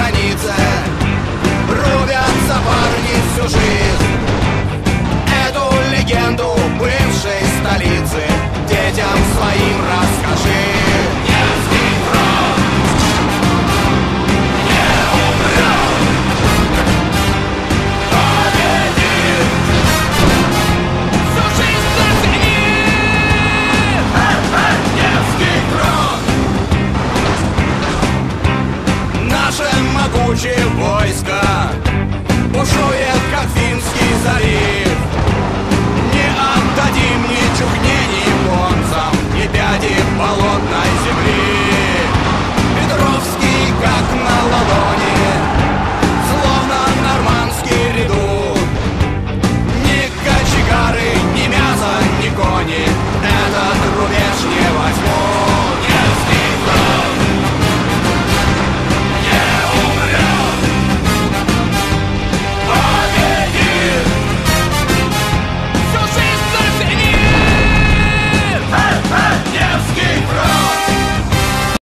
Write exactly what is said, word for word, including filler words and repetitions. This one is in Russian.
границе рубятся парни всю жизнь. Эту легенду бывшей столицы детям своим расскажи. Невский фронт не умрет, победит, всю жизнь заценит. Невский фронт, наше могучее войско